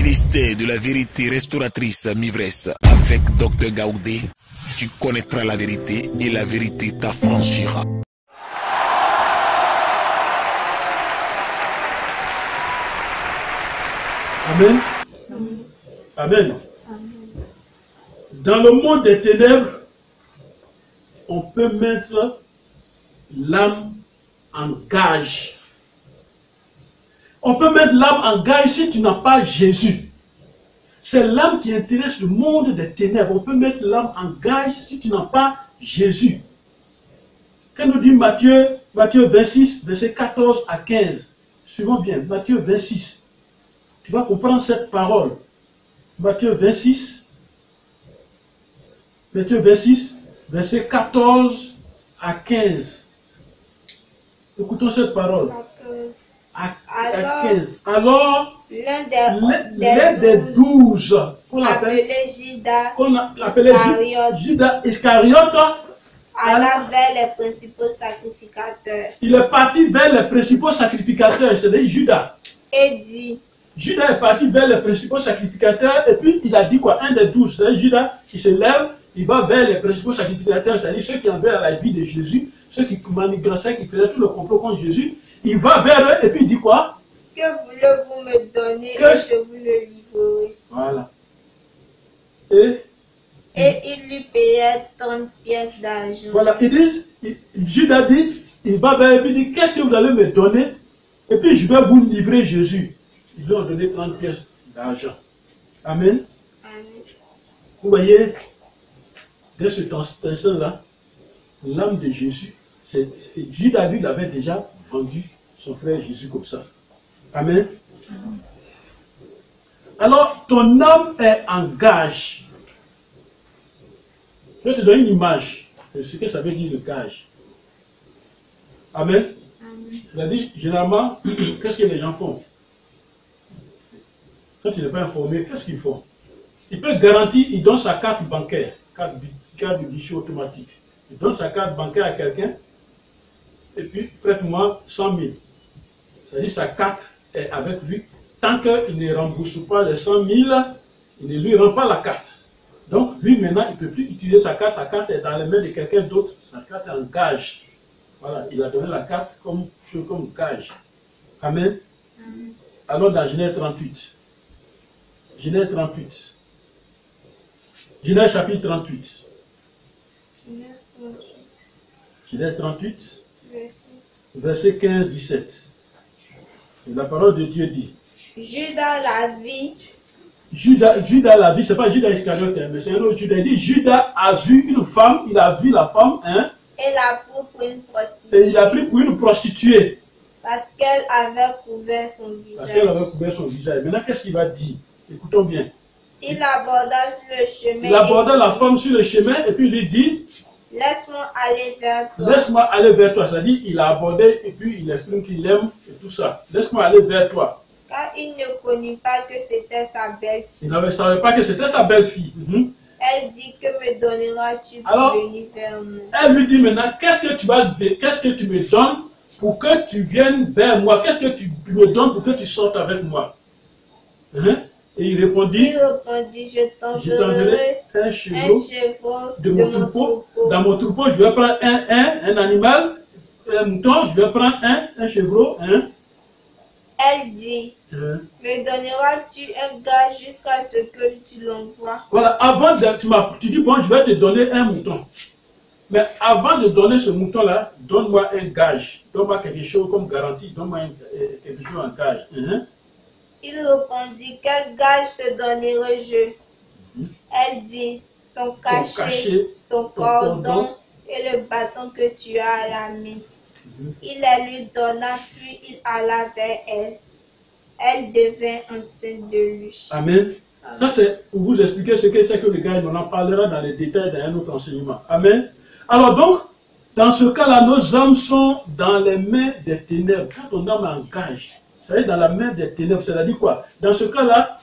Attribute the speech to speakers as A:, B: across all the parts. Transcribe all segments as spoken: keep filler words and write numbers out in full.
A: Ministère de la vérité restauratrice Mivresse avec Docteur Gaoudé, tu connaîtras la vérité et la vérité t'affranchira.
B: Amen. Amen. Dans le monde des ténèbres, on peut mettre l'âme en gage. On peut mettre l'âme en gage si tu n'as pas Jésus. C'est l'âme qui intéresse le monde des ténèbres. On peut mettre l'âme en gage si tu n'as pas Jésus. Qu'est-ce que nous dit Matthieu, Matthieu vingt-six, versets quatorze à quinze. Suivons bien, Matthieu vingt-six. Tu vas comprendre cette parole. Matthieu vingt-six, Matthieu vingt-six, versets quatorze à quinze. Écoutons cette parole. À, à quinze. Alors, l'un des, des douze, qu'on appelle Judas, qu'on appelait Judas Iscariote,
C: alla vers les principaux sacrificateurs.
B: Il est parti vers les principaux sacrificateurs, c'est-à-dire Judas.
C: Et dit,
B: Judas est parti vers les principaux sacrificateurs, et puis il a dit quoi? Un des douze, c'est-à-dire Judas, qui se lève, il va vers les principaux sacrificateurs, c'est-à-dire ceux qui enlevaient la vie de Jésus, ceux qui manigançaient, qui faisaient tout le complot contre Jésus. Il va vers eux et puis il dit quoi?
C: Que voulez-vous me donner
B: que
C: et je vous le livrerai.
B: Voilà. Et,
C: et il lui payait trente pièces d'argent.
B: Voilà, ils disent, Judas dit, il va vers eux et dit, qu'est-ce que vous allez me donner? Et puis je vais vous livrer Jésus. Ils lui ont donné trente pièces d'argent. Amen.
C: Amen.
B: Vous voyez, dès ce instant-là, l'âme de Jésus, c'est, Judas lui l'avait déjà vendu son frère Jésus comme ça. Amen. Amen. Alors, ton âme est en gage. Je vais te donner une image de ce que ça veut dire le gage. Amen. Amen. C'est-à-dire, généralement, qu'est-ce que les gens font? Quand il n'est pas informé, qu'est-ce qu'ils font? Il peut garantir, il donne sa carte bancaire, carte, carte de guichet automatique. Il donne sa carte bancaire à quelqu'un, et puis prête-moi cent mille. C'est-à-dire sa carte est avec lui. Tant qu'il ne rembourse pas les cent mille, il ne lui rend pas la carte. Donc lui maintenant, il ne peut plus utiliser sa carte. Sa carte est dans les mains de quelqu'un d'autre. Sa carte est en gage. Voilà, il a donné la carte comme, comme gage. Amen. Amen. Alors dans Genèse trente-huit. Genèse trente-huit. Genèse chapitre trente-huit. Genèse trente-huit. Verset quinze à dix-sept. La parole de Dieu dit.
C: Judas la vit.
B: Judas, Judas la vit, c'est pas Judas Iscariote, mais c'est un autre Judas. Il dit Judas a vu une femme, il a vu la femme, hein.
C: Et l'a pris pour une prostituée.
B: Et il a pris pour une prostituée.
C: Parce qu'elle avait couvert son visage.
B: Parce qu'elle avait couvert son visage. Maintenant, qu'est-ce qu'il va dire? Écoutons bien.
C: Il aborda sur le chemin.
B: Il aborda la femme sur le chemin et puis il lui dit.
C: Laisse-moi aller vers toi.
B: Laisse-moi aller vers toi. C'est-à-dire, il a abordé et puis il exprime qu'il aime et tout ça. Laisse-moi aller vers toi.
C: Car il ne connut pas que c'était sa belle-fille.
B: Il ne savait pas que c'était sa belle-fille. Mm-hmm.
C: Elle dit, que me donneras-tu pour
B: Alors,
C: venir vers moi?
B: Elle lui dit maintenant, qu'est-ce que tu vas, qu'est-ce que tu me donnes pour que tu viennes vers moi? Qu'est-ce que tu me donnes pour que tu sortes avec moi? Hein? Et il répondit,
C: il répondit, je t'enverrai
B: un chevreau
C: de,
B: de mon troupeau. Dans mon troupeau, je vais prendre un, un, un animal, un mouton, je vais prendre un, un chevreau. Hein?
C: Elle dit, hein? Me donneras-tu un gage jusqu'à ce que tu l'envoies? Voilà,
B: avant de, tu, tu dis, bon, je vais te donner un mouton. Mais avant de donner ce mouton-là, donne-moi un gage. Donne-moi quelque chose comme garantie, donne-moi quelque chose en gage. Hein?
C: Il répondit, quel gage te donnerai-je? Mm-hmm. Elle dit, ton cachet, ton, cachet, ton, ton cordon, cordon et le bâton que tu as à la main. Mm-hmm. Il la lui donna, puis il alla vers elle. Elle devint enceinte de lui.
B: Amen. Amen. Ça c'est pour vous expliquer ce que c'est que le gage. On en parlera dans les détails dans un autre enseignement. Amen. Alors donc, dans ce cas-là, nos âmes sont dans les mains des ténèbres. Quand on âme en gage, ça est dans la main des ténèbres, c'est-à-dire quoi? Dans ce cas-là,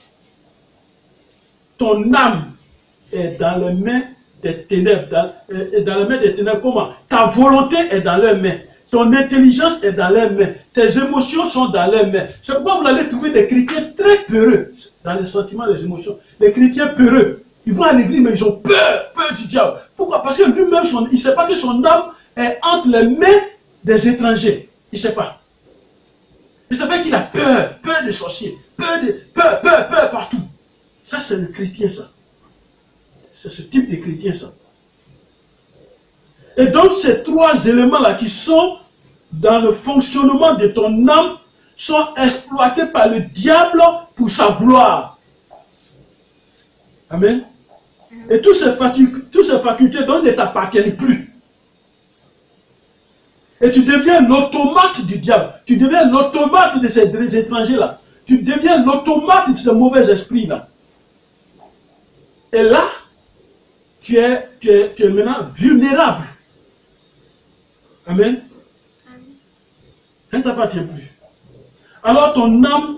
B: ton âme est dans les mains des ténèbres. Dans, est dans les mains des ténèbres, comment? Ta volonté est dans leurs mains. Ton intelligence est dans leurs mains. Tes émotions sont dans leurs mains. C'est pourquoi vous allez trouver des chrétiens très peureux dans les sentiments, les émotions. Les chrétiens peureux. Ils vont à l'église, mais ils ont peur, peur du diable. Pourquoi? Parce que lui-même, il ne sait pas que son âme est entre les mains des étrangers. Il ne sait pas. Il sait pas qu'il a peur, peur des sorciers, peur, de, peur, peur, peur partout. Ça, c'est le chrétien, ça. C'est ce type de chrétien, ça. Et donc, ces trois éléments-là qui sont dans le fonctionnement de ton âme sont exploités par le diable pour sa gloire. Amen. Et tous ces facultés, toutes ces facultés donc ne t'appartiennent plus. Et tu deviens l'automate du diable. Tu deviens l'automate de ces, ces étrangers-là. Tu deviens l'automate de ces mauvais esprits-là. Et là, tu es, tu es, tu es maintenant vulnérable. Amen. Ça ne t'appartient plus. Alors ton âme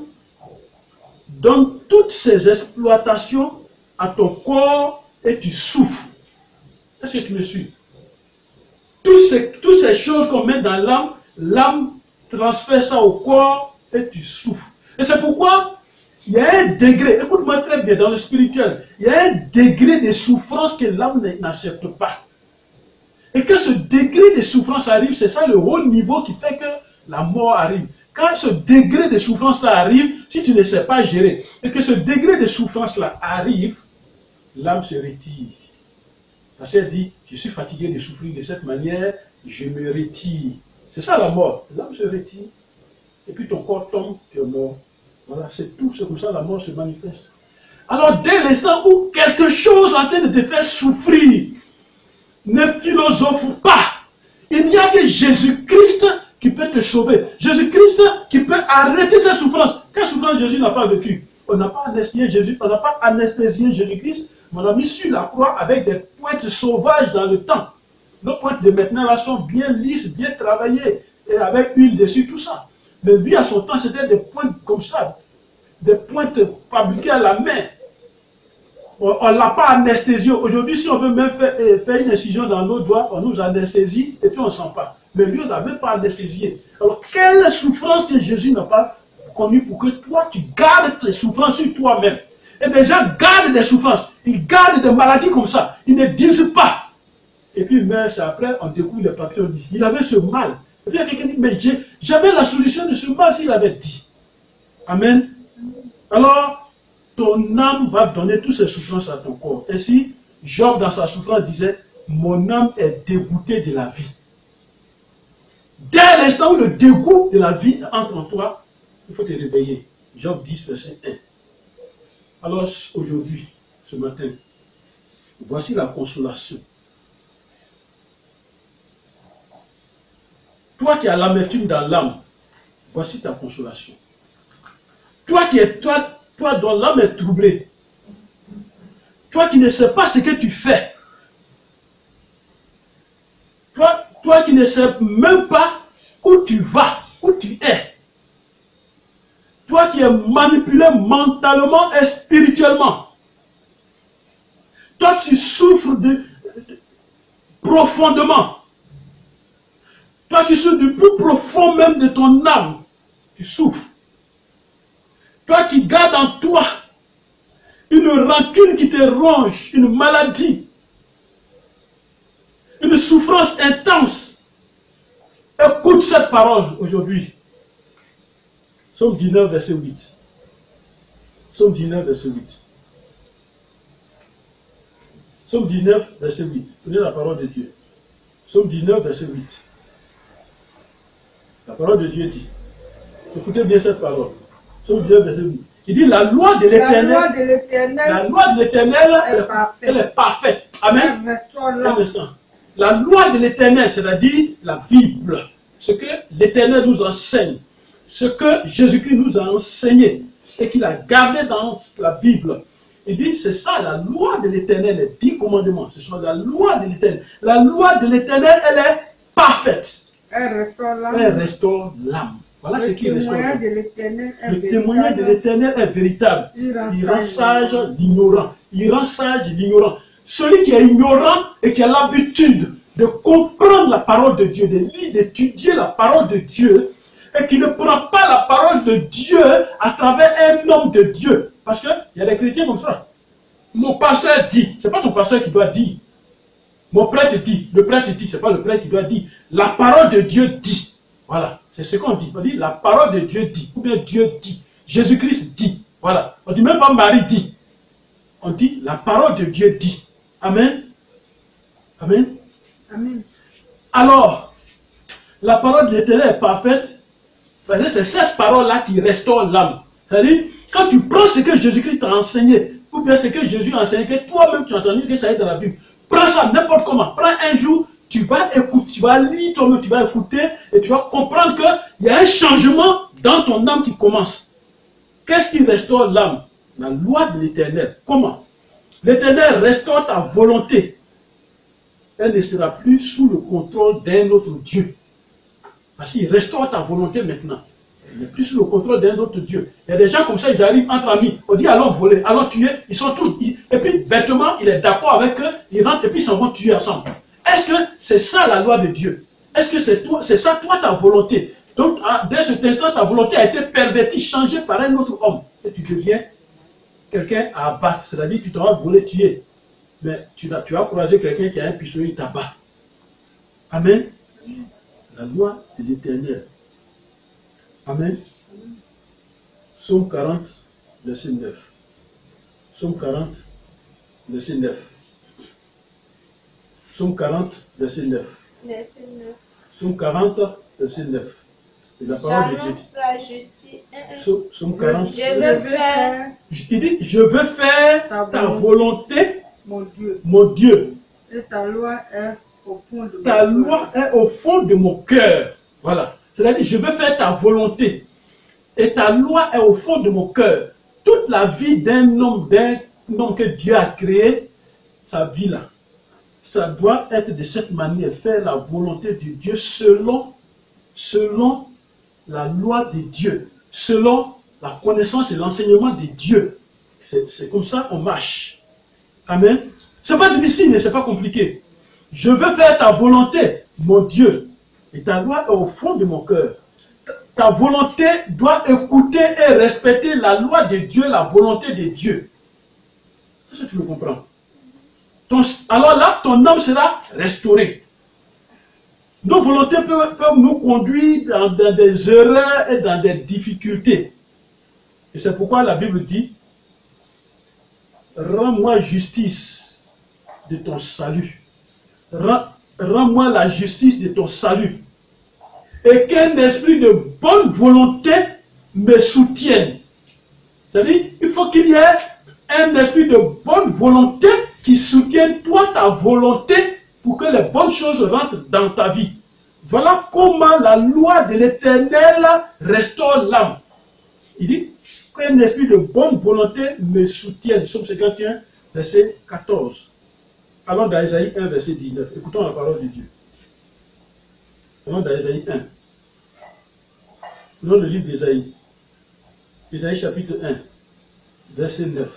B: donne toutes ces exploitations à ton corps et tu souffres. Est-ce que tu me suis? Toutes ces, toutes ces choses qu'on met dans l'âme, l'âme transfère ça au corps et tu souffres. Et c'est pourquoi il y a un degré, écoute-moi très bien, dans le spirituel, il y a un degré de souffrance que l'âme n'accepte pas. Et quand ce degré de souffrance arrive, c'est ça le haut niveau qui fait que la mort arrive. Quand ce degré de souffrance-là arrive, si tu ne sais pas gérer, et que ce degré de souffrance-là arrive, l'âme se retire. Parce qu'elle dit, je suis fatigué de souffrir de cette manière, je me retire. C'est ça la mort. L'âme se retire, et puis ton corps tombe, tu es mort. Voilà, c'est tout, c'est comme ça la mort se manifeste. Alors dès l'instant où quelque chose est en train de te faire souffrir, ne philosophe pas. Il n'y a que Jésus-Christ qui peut te sauver. Jésus-Christ qui peut arrêter cette souffrance. Quelle souffrance Jésus n'a pas vécu? On n'a pas anesthésié Jésus, on n'a pas anesthésié Jésus-Christ, mais on a mis sur la croix avec des pointes sauvages dans le temps. Nos pointes de maintenant là sont bien lisses, bien travaillées, et avec huile dessus, tout ça. Mais lui à son temps, c'était des pointes comme ça, des pointes fabriquées à la main. On ne l'a pas anesthésié. Aujourd'hui, si on veut même faire, faire une incision dans nos doigts, on nous anesthésie et puis on ne sent pas. Mais lui, on n'a même pas anesthésié. Alors, quelle souffrance que Jésus n'a pas connue pour que toi, tu gardes tes souffrances sur toi-même. Et des gens gardent des souffrances. Ils gardent des maladies comme ça. Ils ne disent pas. Et puis, mais c'est après, on découvre les papiers, on dit, il avait ce mal. Et puis, il y a quelqu'un qui dit, mais j'avais la solution de ce mal s'il avait dit. Amen. Alors, ton âme va donner toutes ces souffrances à ton corps. Ainsi, Job dans sa souffrance disait, mon âme est dégoûtée de la vie. Dès l'instant où le dégoût de la vie entre en toi, il faut te réveiller. Job dix, verset un. Alors aujourd'hui, ce matin, voici la consolation. Toi qui as l'amertume dans l'âme, voici ta consolation. Toi qui es toi, toi dont l'âme est troublée, toi qui ne sais pas ce que tu fais, toi, toi qui ne sais même pas où tu vas, où tu es, toi qui es manipulé mentalement et spirituellement, toi tu souffres de, de, profondément, toi qui souffres du plus profond même de ton âme, tu souffres. Toi qui gardes en toi une rancune qui te ronge, une maladie, une souffrance intense, écoute cette parole aujourd'hui. Psaume dix-neuf, verset huit. Psaume dix-neuf, verset huit. Psaume dix-neuf, verset huit. Prenez la parole de Dieu. Psaume dix-neuf, verset huit. La parole de Dieu dit. Écoutez bien cette parole. Psaume dix-neuf, verset huit. Il dit la loi de l'Éternel. La loi de l'Éternel. La loi de l'Éternel, elle est parfaite. Amen. Un instant. La loi de l'Éternel, c'est-à-dire la Bible, ce que l'Éternel nous enseigne, ce que Jésus-Christ nous a enseigné et qu'il a gardé dans la Bible. Il dit, c'est ça la loi de l'Éternel, les dix commandements. Ce sont la loi de l'Éternel. La loi de l'Éternel, elle est parfaite. Elle restaure l'âme. Elle restaure l'âme. Voilà ce qui restaure. Le témoignage de l'Éternel est véritable. Il rend sage l'ignorant. Il rend sage l'ignorant. Celui qui est ignorant et qui a l'habitude de comprendre la parole de Dieu, de lire, d'étudier la parole de Dieu, et qui ne prend pas la parole de Dieu à travers un homme de Dieu. Parce qu'il y a des chrétiens comme ça. Mon pasteur dit, ce n'est pas ton pasteur qui doit dire. Mon prêtre dit, le prêtre dit, ce n'est pas le prêtre qui doit dire. La parole de Dieu dit. Voilà, c'est ce qu'on dit. On dit la parole de Dieu dit, ou bien Dieu dit. Jésus-Christ dit. Voilà, on ne dit même pas Marie dit. On dit la parole de Dieu dit. Amen. Amen.
D: Amen.
B: Alors, la parole de l'Éternel est parfaite. C'est cette parole-là qui restaure l'âme. C'est-à-dire, quand tu prends ce que Jésus-Christ t'a enseigné, ou bien ce que Jésus a enseigné, que toi-même tu as entendu que ça est dans la Bible, prends ça n'importe comment. Prends un jour, tu vas écouter, tu vas lire toi-même, tu vas écouter, et tu vas comprendre qu'il y a un changement dans ton âme qui commence. Qu'est-ce qui restaure l'âme? La loi de l'Éternel. Comment? L'Éternel restaure ta volonté. Elle ne sera plus sous le contrôle d'un autre Dieu. Parce qu'il restaure ta volonté maintenant. Elle n'est plus sous le contrôle d'un autre Dieu. Il y a des gens comme ça, ils arrivent entre amis. On dit allons voler, allons tuer. Ils sont tous. Ils, et puis bêtement, il est d'accord avec eux. Ils rentrent et puis ils s'en vont tuer ensemble. Est-ce que c'est ça la loi de Dieu? Est-ce que c'est toi, c'est ça toi ta volonté? Donc, dès cet instant, ta volonté a été pervertie, changée par un autre homme. Et tu deviens quelqu'un à abattre. C'est-à-dire tu t'en vas voler, tuer. Mais tu as, tu as croisé quelqu'un qui a un pistolet, il t'abat. Amen. La loi de l'Éternel. Amen. Psaume quarante, verset neuf. Psaume quarante, verset neuf. Psaume quarante, verset neuf.
C: Verset neuf.
B: Psaume quarante, verset neuf. Et la parole de Dieu.
C: J'annonce la justice.
B: Psaume, Psaume quarante.
C: Je veux faire.
B: Il dit, je veux faire ta, ta volonté,
D: mon Dieu.
B: Mon Dieu.
D: Et ta loi est au fond de mon
B: Ta
D: cœur.
B: loi est au fond de mon cœur. Voilà. C'est-à-dire, je veux faire ta volonté. Et ta loi est au fond de mon cœur. Toute la vie d'un homme, d'un homme que Dieu a créé, sa vie là, ça doit être de cette manière, faire la volonté de Dieu selon, selon la loi de Dieu, selon la connaissance et l'enseignement de Dieu. C'est comme ça qu'on marche. Amen. C'est pas difficile, mais c'est pas compliqué. Je veux faire ta volonté, mon Dieu. Et ta loi est au fond de mon cœur. Ta volonté doit écouter et respecter la loi de Dieu, la volonté de Dieu. Est-ce que tu le comprends? Ton, alors là, ton âme sera restaurée. Nos volontés peuvent, peuvent nous conduire dans, dans des erreurs et dans des difficultés. Et c'est pourquoi la Bible dit, rends-moi justice de ton salut. Rends-moi la justice de ton salut. Et qu'un esprit de bonne volonté me soutienne. C'est-à-dire, il faut qu'il y ait un esprit de bonne volonté qui soutienne toi ta volonté pour que les bonnes choses rentrent dans ta vie. Voilà comment la loi de l'Éternel restaure l'âme. Il dit qu'un esprit de bonne volonté me soutienne. Psaume cinquante et un, verset quatorze. Allons dans Ésaïe un, verset dix-neuf. Écoutons la parole de Dieu. Allons dans Ésaïe un. Dans le livre d'Ésaïe. Ésaïe chapitre un, verset neuf.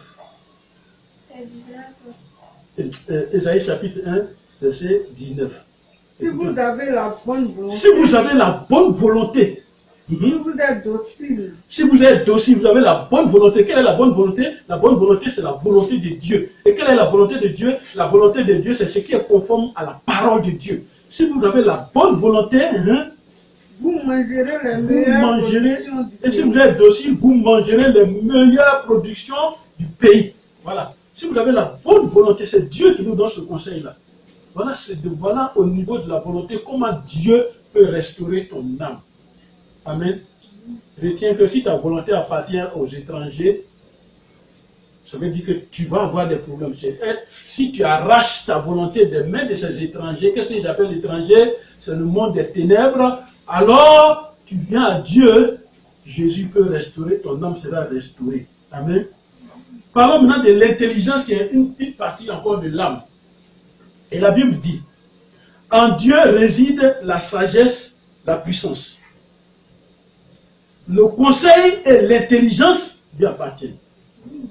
B: Ésaïe chapitre un, verset dix-neuf.
D: Si vous avez la bonne volonté.
B: Si vous avez la bonne volonté.
D: Si vous êtes docile.
B: Si vous êtes docile, vous avez la bonne volonté. Quelle est la bonne volonté? La bonne volonté, c'est la volonté de Dieu. Et quelle est la volonté de Dieu? La volonté de Dieu, c'est ce qui est conforme à la parole de Dieu. Si vous avez la bonne volonté, hein,
D: vous mangerez les
B: vous
D: meilleures
B: mangerez,
D: productions du
B: et si
D: pays.
B: vous êtes docile, vous mangerez les meilleures productions du pays. Voilà. Si vous avez la bonne volonté, c'est Dieu qui nous donne ce conseil-là. Voilà, c'est de, voilà au niveau de la volonté, comment Dieu peut restaurer ton âme. Amen. Retiens que si ta volonté appartient aux étrangers, ça veut dire que tu vas avoir des problèmes. Si tu arraches ta volonté des mains de ces étrangers, qu'est-ce que j'appelle étrangers? C'est le monde des ténèbres. Alors, tu viens à Dieu, Jésus peut restaurer, ton âme sera restaurée. Amen. Parlons maintenant de l'intelligence qui est une, une partie encore de l'âme. Et la Bible dit, en Dieu réside la sagesse, la puissance. Le conseil et l'intelligence lui appartiennent. Vous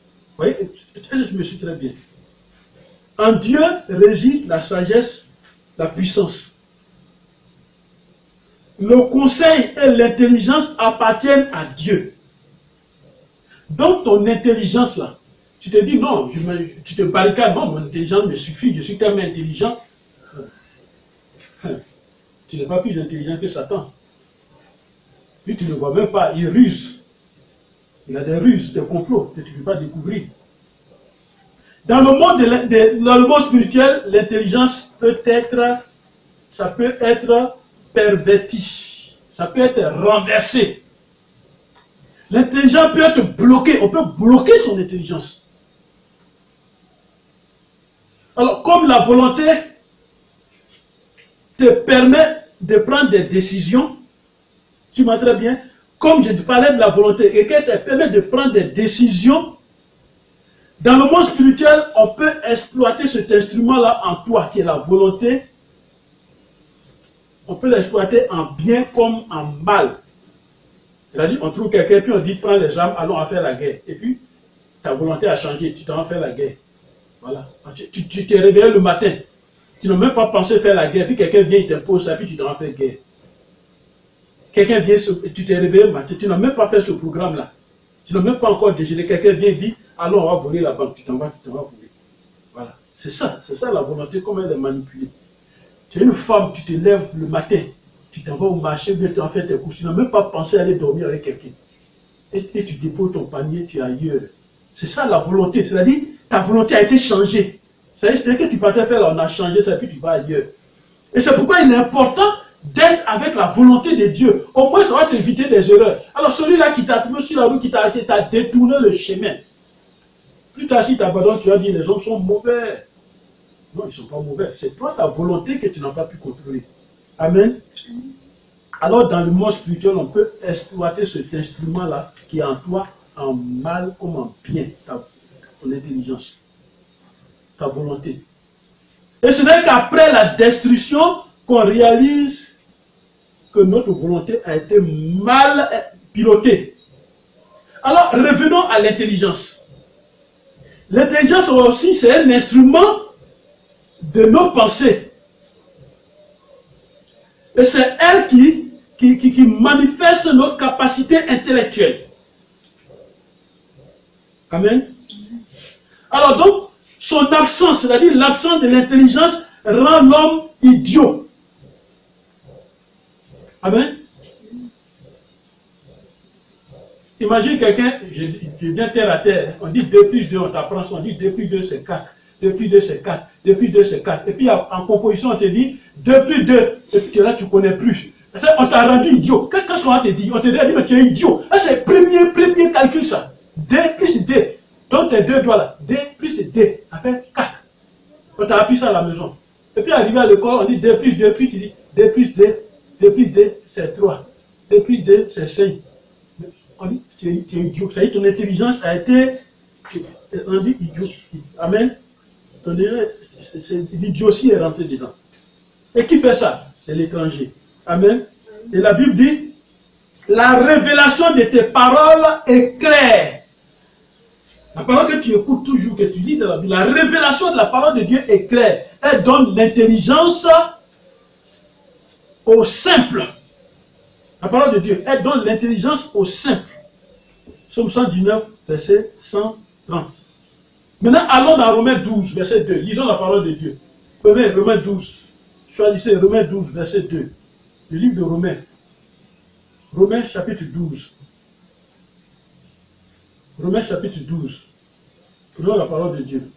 B: voyez, je me suis très bien. En Dieu réside la sagesse la puissance. Le conseil et l'intelligence appartiennent à Dieu. Donc ton intelligence là, tu te dis non, je me, tu te barricades, non, mon intelligence me suffit, je suis tellement intelligent. Tu n'es pas plus intelligent que Satan. Puis tu ne vois même pas, il ruse. Il a des ruses, des complots que tu ne peux pas découvrir. Dans le monde, de, de, dans le monde spirituel, l'intelligence peut être, ça peut être perverti, ça peut être renversé. L'intelligence peut être bloquée, on peut bloquer ton intelligence. Alors, comme la volonté te permet de prendre des décisions, tu m'as très bien, comme je te parlais de la volonté, et qu'elle te permet de prendre des décisions, dans le monde spirituel, on peut exploiter cet instrument-là en toi, qui est la volonté. On peut l'exploiter en bien comme en mal. C'est-à-dire, on trouve quelqu'un, puis on dit, prends les armes, allons à faire la guerre. Et puis, ta volonté a changé, tu t'en vas faire la guerre. Voilà. Tu, tu t'es réveillé le matin, tu n'as même pas pensé faire la guerre, puis quelqu'un vient, il t'impose ça, puis tu t'en vas faire guerre. Quelqu'un vient, tu t'es réveillé le matin, tu n'as même pas fait ce programme-là. Tu n'as même pas encore déjeuné, quelqu'un vient et dit, allons, on va voler la banque, tu t'en vas, tu t'en vas voler. Voilà. C'est ça, c'est ça la volonté, comment elle est manipulée. Tu es une femme, tu te lèves le matin, tu t'en vas au marché, bien tu en fais tes courses, tu n'as même pas pensé à aller dormir avec quelqu'un. Et, et tu déposes ton panier, tu es ailleurs. C'est ça la volonté, c'est-à-dire, ta volonté a été changée. C'est-à-dire que tu partais faire là, on a changé ça, puis tu vas ailleurs. Et c'est pourquoi il est important d'être avec la volonté de Dieu. Au moins, ça va t'éviter des erreurs. Alors, celui-là qui t'a trouvé sur la route, qui t'a détourné le chemin, plus tard, si tu abandonnes, tu vas dire, les gens sont mauvais. Non, ils ne sont pas mauvais. C'est toi, ta volonté, que tu n'as pas pu contrôler. Amen. Alors, dans le monde spirituel, on peut exploiter cet instrument-là, qui est en toi, en mal comme en bien, ta, ton intelligence, ta volonté. Et ce n'est qu'après la destruction qu'on réalise que notre volonté a été mal pilotée. Alors, revenons à l'intelligence. L'intelligence aussi, c'est un instrument de nos pensées. Et c'est elle qui, qui, qui, qui manifeste nos capacités intellectuelles. Amen. Alors donc, son absence, c'est-à-dire l'absence de l'intelligence, rend l'homme idiot. Amen. Imagine quelqu'un, je, je viens terre à terre, on dit deux plus deux, on t'apprend ça, on dit deux plus deux c'est quatre, deux plus deux c'est quatre, deux plus deux c'est quatre. Et puis en composition, on te dit deux plus deux, et puis là tu ne connais plus. On t'a rendu idiot. Qu'est-ce qu'on te dit? On te dit, mais tu es idiot. Là c'est le premier, premier calcul ça. D plus D. Donc tes deux doigts là, D plus D, ça fait quatre. On t'a appris ça à la maison. Et puis arrivé à l'école, on dit D plus D, puis tu dis D plus D, D plus D c'est trois, D plus D c'est cinq. On dit, tu es, tu es idiot. Ça dit, ton intelligence a été, on dit idiot. Amen. L'idiotie est rentrée dedans. Et qui fait ça? C'est l'étranger. Amen. Et la Bible dit, la révélation de tes paroles est claire. La parole que tu écoutes toujours, que tu lis dans la Bible, la révélation de la parole de Dieu est claire. Elle donne l'intelligence au simple. La parole de Dieu, elle donne l'intelligence au simple. Psaume cent dix-neuf, verset cent trente. Maintenant, allons dans Romains douze, verset deux. Lisons la parole de Dieu. Romains, Romains douze. Choisissez Romains douze, verset deux. Le livre de Romains. Romains, chapitre douze. Romains, chapitre douze. Prenons la parole de Dieu.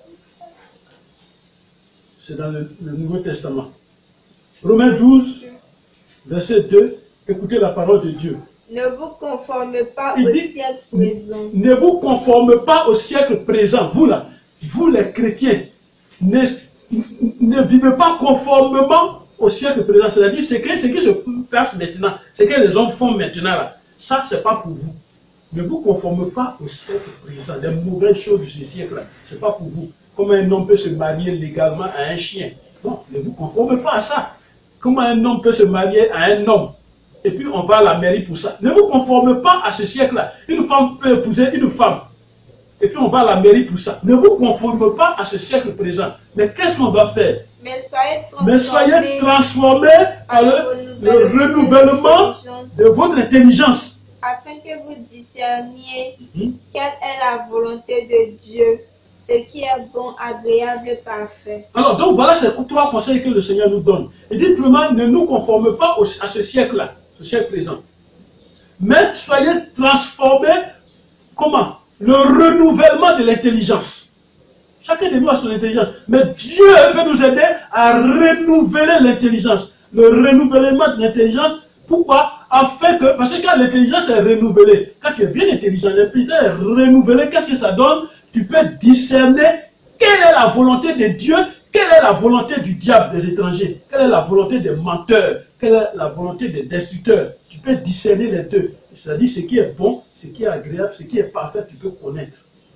B: C'est dans le, le Nouveau Testament. Romains douze, verset deux. Écoutez la parole de Dieu.
C: Ne vous conformez pas
B: Il
C: au
B: dit,
C: siècle présent.
B: Ne vous conformez pas au siècle présent. Vous là, vous les chrétiens, ne, ne vivez pas conformément au siècle présent. C'est-à-dire ce qui, ce qui se passe maintenant, ce que les hommes font maintenant là, ça c'est pas pour vous. Ne vous conformez pas au siècle présent. Les mauvaises choses de ce siècle là, c'est pas pour vous. Comment un homme peut se marier légalement à un chien? Non, ne vous conformez pas à ça. Comment un homme peut se marier à un homme? Et puis on va à la mairie pour ça. Ne vous conformez pas à ce siècle-là. Une femme peut épouser une femme. et puis on va à la mairie pour ça. Ne vous conformez pas à ce siècle présent. Mais qu'est-ce qu'on va faire?
C: Mais soyez
B: Mais soyez transformés par le, le renouvellement de votre intelligence.
C: Afin que vous discerniez
B: Mm-hmm.
C: quelle est la volonté de Dieu, ce qui est bon, agréable et parfait.
B: Alors, donc voilà ces trois conseils que le Seigneur nous donne. Il dit vraiment, ne nous conformez pas au, à ce siècle-là, ce siècle présent. Mais soyez transformés, comment? Le renouvellement de l'intelligence. Chacun de nous a son intelligence. Mais Dieu veut nous aider à renouveler l'intelligence. Le renouvellement de l'intelligence, pourquoi? Afin que, parce que quand l'intelligence est renouvelée, quand tu es bien intelligent, l'intelligence est renouvelée, qu'est-ce que ça donne? Tu peux discerner quelle est la volonté de Dieu, quelle est la volonté du diable, des étrangers, quelle est la volonté des menteurs, quelle est la volonté des destructeurs. Tu peux discerner les deux. C'est-à-dire ce qui est bon, ce qui est agréable, ce qui est parfait, tu peux connaître.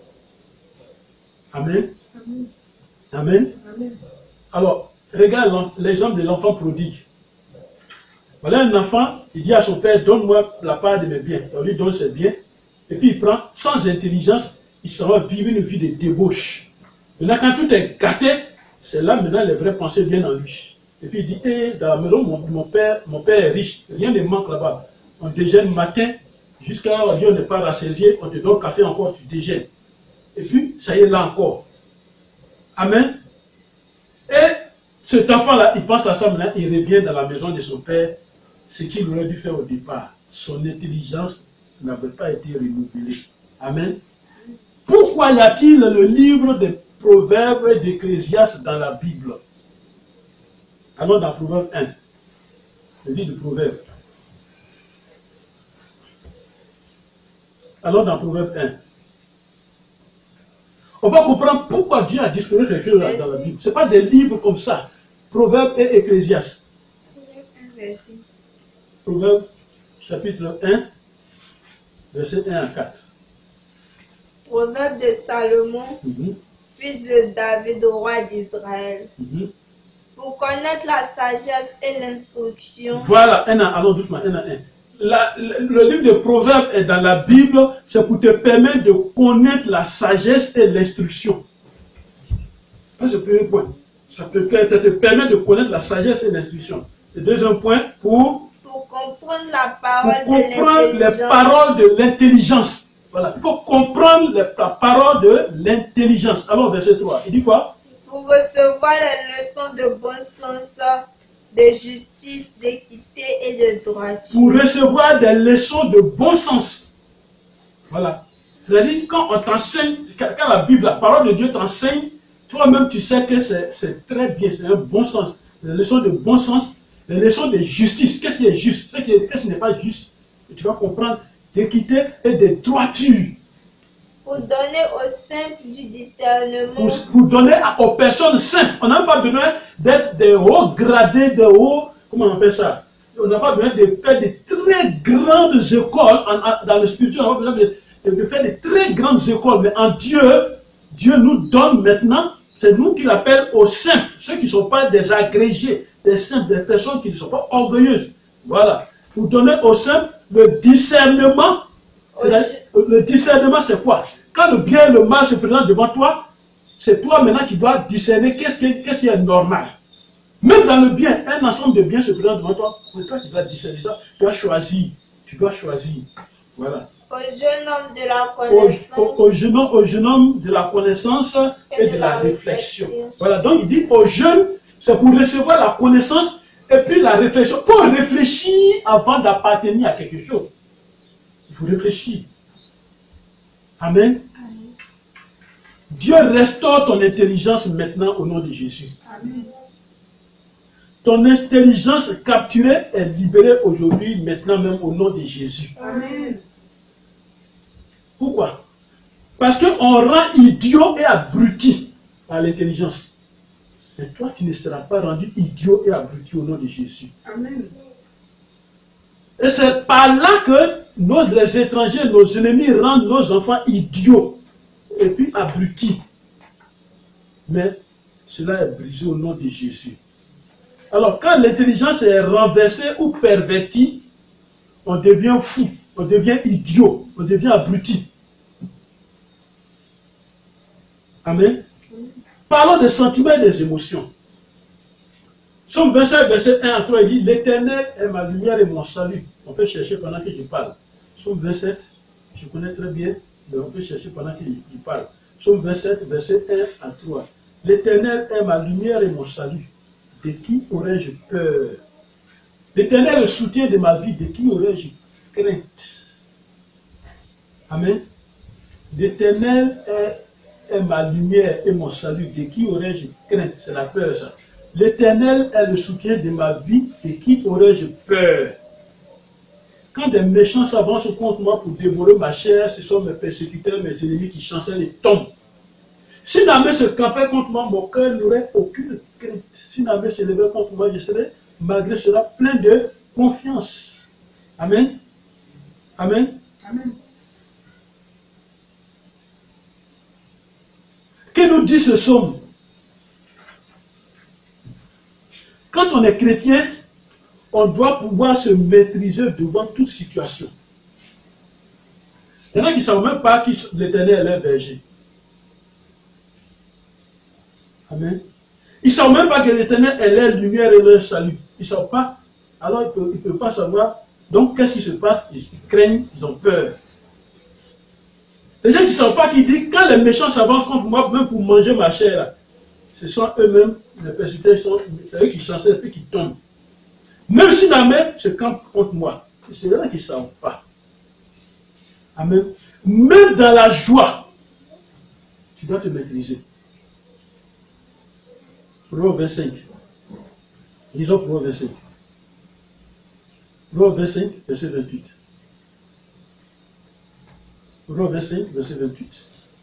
B: Amen.
D: Amen.
B: Amen.
D: Amen.
B: Alors, regarde l'exemple de l'enfant prodigue. Voilà un enfant, il dit à son père, donne-moi la part de mes biens. On lui donne ses biens. Et puis il prend, sans intelligence, il s'en va vivre une vie de débauche. Maintenant, quand tout est gâté, c'est là maintenant les vraies pensées viennent en lui. Et puis il dit, hey, dans la maison, mon, mon, père, mon père est riche, rien ne manque là-bas. On déjeune matin, jusqu'à on dit on n'est pas rassasié, on te donne café encore, tu déjeunes. Et puis, ça y est là encore. Amen. Et cet enfant-là, il pense à ça maintenant, il revient dans la maison de son père, ce qu'il aurait dû faire au départ. Son intelligence n'avait pas été renouvelée. Amen. Pourquoi y a-t-il le livre des Proverbes et d'Ecclésiaste dans la Bible? Allons dans Proverbe un. Le livre de Proverbes. Allons dans Proverbe un. On va comprendre pourquoi Dieu a disposé quelque chose dans la Bible. Ce n'est pas des livres comme ça. Proverbes et Ecclésiaste. Proverbes chapitre un, verset un à quatre.
C: Proverbe de Salomon,
B: Mm-hmm.
C: fils de David, roi d'Israël.
B: Mm-hmm.
C: Pour connaître la sagesse et l'instruction.
B: Voilà, un à, allons doucement, un à un. La, le, le livre de Proverbes est dans la Bible, c'est pour te permettre de connaître la sagesse et l'instruction. Ça, c'est le premier point. Ça te, te, te permet de connaître la sagesse et l'instruction. Le deuxième point, pour,
C: Pour comprendre la
B: pour
C: parole de
B: comprendre les
C: l'intelligence.
B: paroles de l'intelligence. Voilà, il faut comprendre les, la parole de l'intelligence. Alors, verset trois, il dit quoi?
C: Pour recevoir les leçons de bon sens, de justice, d'équité et de droiture.
B: Pour recevoir des leçons de bon sens. Voilà. C'est-à-dire, quand on t'enseigne, quand la Bible, la parole de Dieu t'enseigne, toi-même tu sais que c'est très bien, c'est un bon sens. Les leçons de bon sens, les leçons de justice. Qu'est-ce qui est juste? Qu'est-ce qui n'est pas juste? Et tu vas comprendre d'équité et de droiture.
C: Pour donner aux simples du discernement.
B: Pour, pour donner à, aux personnes simples. On n'a pas besoin d'être des hauts gradés, de hauts, comment on appelle ça? On n'a pas besoin de faire de très grandes écoles en, en, dans le spirituel. On n'a pas besoin de, de faire de très grandes écoles. Mais en Dieu, Dieu nous donne maintenant, c'est nous qui l'appelle aux simples. Ceux qui ne sont pas des agrégés, des simples, des personnes qui ne sont pas orgueilleuses. Voilà. Pour donner aux simples le discernement. Le discernement, c'est quoi? Quand le bien et le mal se présentent devant toi, c'est toi maintenant qui dois discerner qu'est-ce qui, qu'est-ce qui est normal. Même dans le bien, un ensemble de biens se présente devant toi, c'est toi qui dois discerner. Tu dois choisir. Tu dois choisir. Voilà.
C: Au jeune homme de la
B: Au,
C: connaissance.
B: au, au, jeune, homme, au jeune homme de la connaissance et, et de, de la, la réflexion. réflexion. Voilà. Donc il dit aux jeunes, c'est pour recevoir la connaissance et puis la réflexion. Il faut réfléchir avant d'appartenir à quelque chose. Il faut réfléchir. Amen. Amen. Dieu restaure ton intelligence maintenant au nom de Jésus. Amen. Ton intelligence capturée est libérée aujourd'hui, maintenant même au nom de Jésus.
D: Amen.
B: Pourquoi? Parce qu'on rend idiot et abruti par l'intelligence. Mais toi, tu ne seras pas rendu idiot et abruti au nom de Jésus.
D: Amen.
B: Et c'est par là que nos, les étrangers, nos ennemis rendent nos enfants idiots et puis abrutis. Mais cela est brisé au nom de Jésus. Alors quand l'intelligence est renversée ou pervertie, on devient fou, on devient idiot, on devient abruti. Amen. Parlons des sentiments et des émotions. Somme vingt-sept, verset un à trois, il dit, l'Éternel est ma lumière et mon salut. On peut chercher pendant que je parle. Somme vingt-sept, je connais très bien, mais on peut chercher pendant qu'il parle. Somme vingt-sept, verset un à trois. L'Éternel est ma lumière et mon salut. De qui aurais-je peur? L'Éternel est le soutien de ma vie. De qui aurais-je crainte? Amen. L'Éternel est, est ma lumière et mon salut. De qui aurais-je crainte? C'est la peur, ça. L'Éternel est le soutien de ma vie. De qui aurais-je peur? Quand des méchants s'avancent contre moi pour dévorer ma chair, ce sont mes persécuteurs, mes ennemis qui chancellent et tombent. Si une armée se campait contre moi, mon cœur n'aurait aucune crainte. Si une armée se levait contre moi, je serais, malgré cela, plein de confiance. Amen. Amen.
D: Amen.
B: Que nous dit ce psaume? Quand on est chrétien, on doit pouvoir se maîtriser devant toute situation. Il y en a qui ne savent même pas que l'Éternel est leur berger. Amen. Ils ne savent même pas que l'Éternel est leur lumière et leur salut. Ils ne savent pas. Alors ils ne peuvent pas savoir. Donc qu'est-ce qui se passe? Ils craignent, ils ont peur. Les gens qui ne savent pas, qui disent, quand les méchants s'avancent contre moi, même pour manger ma chair, là, ce sont eux-mêmes, les persécuteurs, c'est eux qui chancellent et puis qui tombent. Même si l'armée se campe contre moi, c'est là qui ne savent pas. Amen. Même dans la joie, tu dois te maîtriser. Proverbe vingt-cinq. Lisons Proverbe vingt-cinq. Proverbe vingt-cinq, verset vingt-huit. Proverbe vingt-cinq, verset vingt-huit.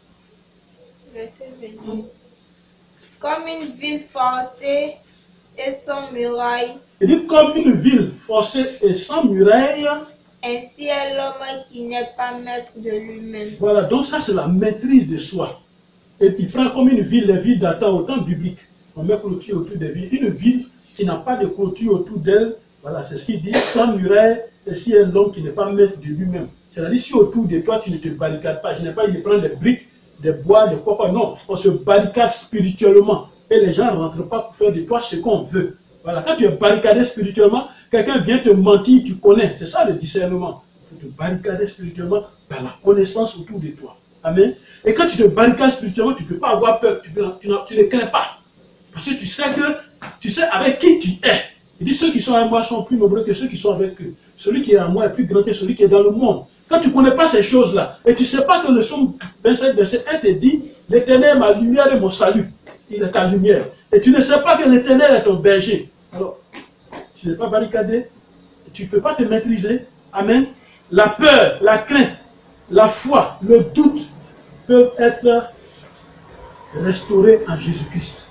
C: Verset vingt-huit. Comme une ville forcée et sans muraille.
B: Il dit comme une ville forcée et sans muraille.
C: Ainsi est l'homme qui n'est pas maître de lui-même.
B: Voilà, donc ça c'est la maîtrise de soi. Et il prend comme une ville, les villes d'antan au temps biblique. On met clôture autour des villes. Une ville qui n'a pas de clôture autour d'elle, voilà, c'est ce qu'il dit, sans muraille, et si est l'homme qui n'est pas maître de lui-même. C'est-à-dire si autour de toi tu ne te barricades pas, je n'ai pas dit de prendre des briques, des bois, des quoi, non, on se barricade spirituellement. Et les gens ne rentrent pas pour faire de toi ce qu'on veut. Voilà, quand tu es barricadé spirituellement, quelqu'un vient te mentir, tu connais. C'est ça le discernement. Il faut te barricader spirituellement par la connaissance autour de toi. Amen. Et quand tu te barricades spirituellement, tu ne peux pas avoir peur, tu, peux, tu, tu ne crains pas. Parce que tu sais que tu sais avec qui tu es. Il dit ceux qui sont avec moi sont plus nombreux que ceux qui sont avec eux. Celui qui est en moi est plus grand que celui qui est dans le monde. Quand tu ne connais pas ces choses-là, et tu ne sais pas que le psaume vingt-sept, verset un te dit, l'Éternel est ma lumière et mon salut. Il est ta lumière. Et tu ne sais pas que l'Éternel est ton berger. Alors, tu n'es pas barricadé, tu ne peux pas te maîtriser. Amen. La peur, la crainte, la foi, le doute peuvent être restaurés en Jésus-Christ.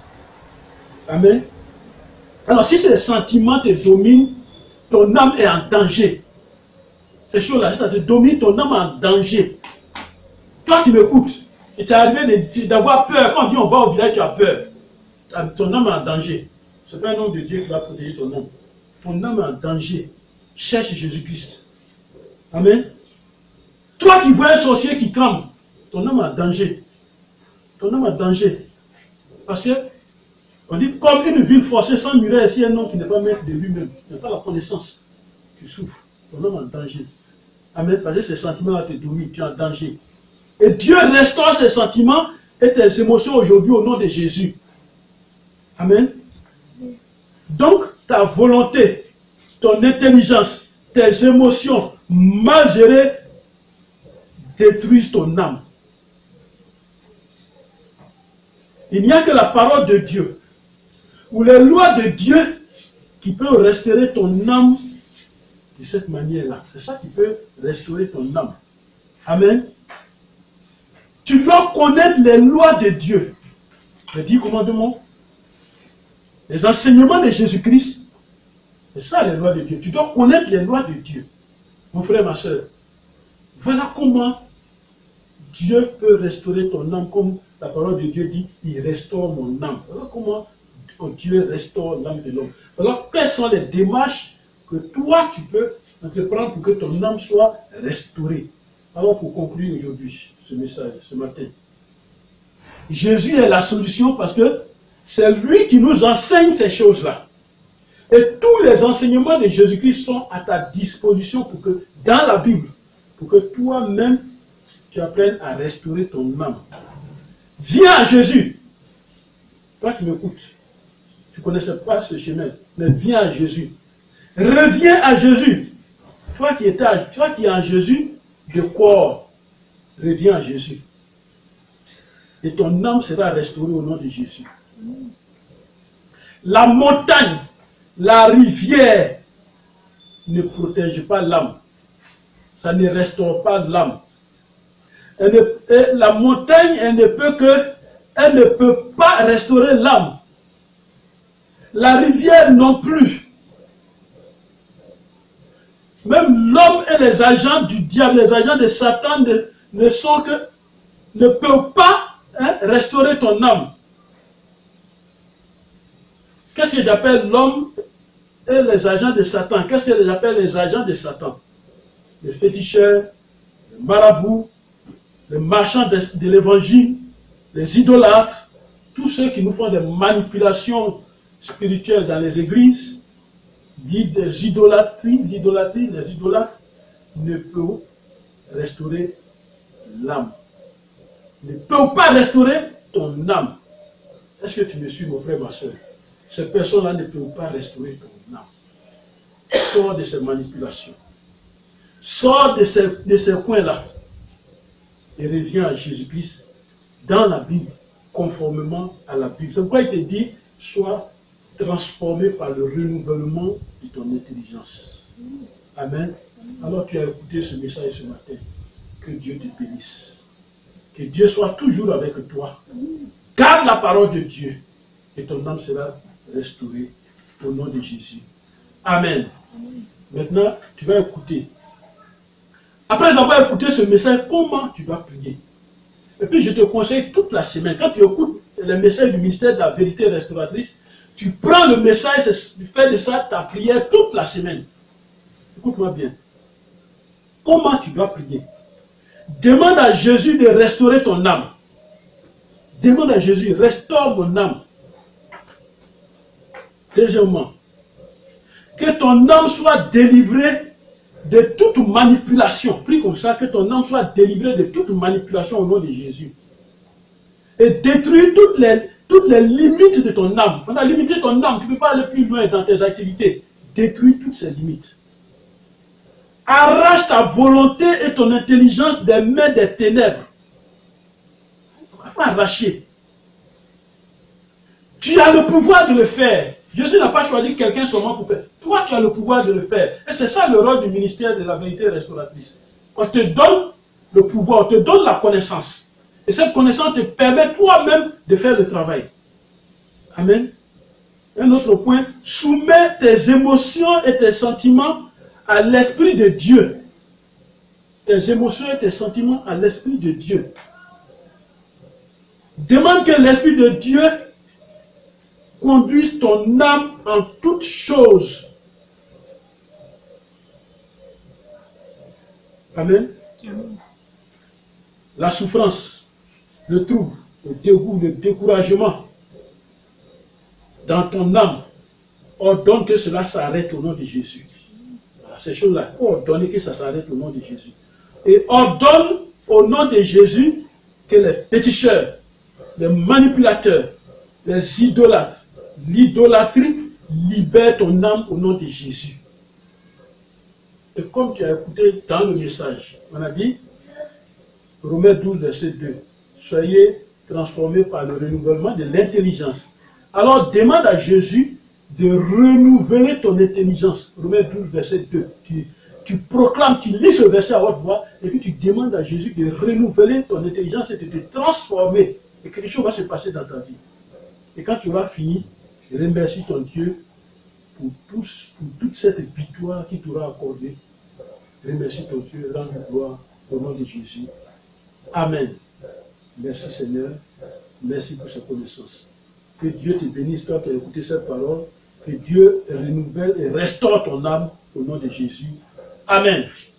B: Amen. Alors, si ces sentiments te dominent, ton âme est en danger. Ces choses-là, ça te domine, ton âme est en danger. Toi qui m'écoutes, il t'est arrivé d'avoir peur. Quand on dit on va au village, tu as peur. Ton âme est en danger. Ce n'est pas un nom de Dieu qui va protéger ton âme. Ton âme est en danger. Cherche Jésus-Christ. Amen. Toi qui vois un sorcier qui tremble, ton âme est en danger. Ton âme est en danger. Parce que, on dit comme une ville forcée sans muraille, si un homme qui n'est pas maître de lui-même, qui n'a pas la connaissance, tu souffres. Ton âme est en danger. Amen. Parce que ces sentiments te dominent, tu es en danger. Et Dieu restaure ces sentiments et tes émotions aujourd'hui au nom de Jésus. Amen. Donc, ta volonté, ton intelligence, tes émotions mal gérées détruisent ton âme. Il n'y a que la parole de Dieu ou les lois de Dieu qui peuvent restaurer ton âme de cette manière-là. C'est ça qui peut restaurer ton âme. Amen. Tu dois connaître les lois de Dieu. Les dix commandements, les enseignements de Jésus-Christ. C'est ça les lois de Dieu. Tu dois connaître les lois de Dieu. Mon frère, ma soeur. Voilà comment Dieu peut restaurer ton âme, comme la parole de Dieu dit, il restaure mon âme. Voilà comment Dieu restaure l'âme de l'homme. Alors, quelles sont les démarches que toi tu peux entreprendre pour que ton âme soit restaurée? Alors, pour conclure aujourd'hui ce message, ce matin, Jésus est la solution parce que c'est lui qui nous enseigne ces choses-là. Et tous les enseignements de Jésus-Christ sont à ta disposition pour que, dans la Bible, pour que toi-même, tu apprennes à restaurer ton âme. Viens à Jésus. Toi qui m'écoutes, tu ne connaissais pas ce chemin, mais viens à Jésus. Reviens à Jésus. Toi qui, es à, toi qui es en Jésus, de corps, reviens à Jésus. Et ton âme sera restaurée au nom de Jésus. La montagne, la rivière ne protège pas l'âme. Ça ne restaure pas l'âme. La montagne, elle ne peut que, elle ne peut pas restaurer l'âme. La rivière non plus. Même l'homme et les agents du diable, les agents de Satan ne, ne sont que, ne peuvent pas hein, restaurer ton âme. Qu'est-ce que j'appelle l'homme et les agents de Satan? Qu'est-ce que j'appelle les agents de Satan? Les féticheurs, les marabouts, les marchands de, de l'évangile, les idolâtres, tous ceux qui nous font des manipulations spirituelles dans les églises, des idolâtries, l'idolâtrie, les idolâtres ne peuvent restaurer l'âme. Ne peuvent pas restaurer ton âme. Est-ce que tu me suis, mon frère, ma soeur? Ces personnes-là ne peuvent pas restaurer ton âme. Sors de ces manipulations. Sors de ces, de ces coins-là. Et reviens à Jésus-Christ dans la Bible, conformément à la Bible. C'est pourquoi il te dit, sois transformé par le renouvellement de ton intelligence. Amen. Alors tu as écouté ce message ce matin. Que Dieu te bénisse. Que Dieu soit toujours avec toi. Garde la parole de Dieu. Et ton âme sera restaurée au nom de Jésus. Amen. Maintenant, tu vas écouter. Après avoir écouté ce message, comment tu dois prier? Et puis je te conseille toute la semaine, quand tu écoutes le message du ministère de la vérité restauratrice, tu prends le message, tu fais de ça ta prière toute la semaine. Écoute-moi bien. Comment tu dois prier? Demande à Jésus de restaurer ton âme. Demande à Jésus, restaure mon âme. Deuxièmement, que ton âme soit délivrée de toute manipulation. Prie comme ça, que ton âme soit délivrée de toute manipulation au nom de Jésus. Et détruis toutes les, toutes les limites de ton âme. On a limité ton âme, tu ne peux pas aller plus loin dans tes activités. Détruis toutes ces limites. Arrache ta volonté et ton intelligence des mains des ténèbres. Il ne faut pas arracher. Tu as le pouvoir de le faire. Jésus n'a pas choisi quelqu'un seulement pour faire. Toi, tu as le pouvoir de le faire. Et c'est ça le rôle du ministère de la vérité restauratrice. On te donne le pouvoir, on te donne la connaissance. Et cette connaissance te permet toi-même de faire le travail. Amen. Un autre point, soumets tes émotions et tes sentiments à l'Esprit de Dieu. Tes émotions et tes sentiments à l'Esprit de Dieu. Demande que l'Esprit de Dieu conduise ton âme en toutes choses. Amen. La souffrance, le trouble, le dégoût, le découragement dans ton âme, ordonne que cela s'arrête au nom de Jésus. Voilà, ces choses-là, ordonne que ça s'arrête au nom de Jésus. Et ordonne au nom de Jésus que les féticheurs, les manipulateurs, les idolâtres, l'idolâtrie libère ton âme au nom de Jésus. Et comme tu as écouté dans le message, on a dit, Romains douze, verset deux, soyez transformés par le renouvellement de l'intelligence. Alors demande à Jésus de renouveler ton intelligence. Romains douze, verset deux. Tu, tu proclames, tu lis ce verset à haute voix, et puis tu demandes à Jésus de renouveler ton intelligence et de te transformer. Et quelque chose va se passer dans ta vie. Et quand tu auras fini, remercie ton Dieu pour, tous, pour toute cette victoire qu'il t'aura accordée. Remercie ton Dieu, rends gloire au nom de Jésus. Amen. Merci Seigneur. Merci pour cette connaissance. Que Dieu te bénisse, toi qui as écouté cette parole. Que Dieu renouvelle et restaure ton âme au nom de Jésus. Amen.